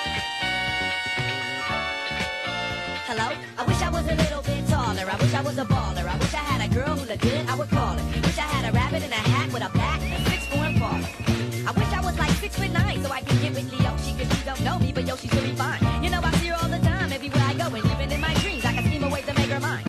Hello? I wish I was a little bit taller. I wish I was a baller. I wish I had a girl who looked good, I would call her. Wish I had a rabbit in a hat with a bat and a 6'4" baller. I wish I was like 6'9" so I could get with Leoshi, cause she don't know me, but yo, she's really fine.